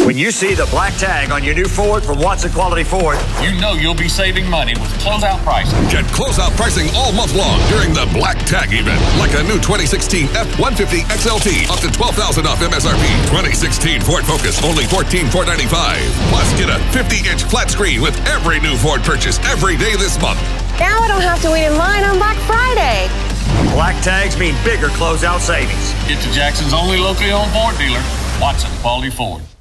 When you see the black tag on your new Ford from Watson Quality Ford, you know you'll be saving money with closeout pricing. Get closeout pricing all month long during the black tag event. Like a new 2016 F-150 XLT up to $12,000 off MSRP. 2016 Ford Focus, only $14,495. Plus, get a 50-inch flat screen with every new Ford purchase every day this month. Now I don't have to wait in line on Black Friday. black tags mean bigger closeout savings. Get to Jackson's only locally owned Ford dealer, Watson Quality Ford.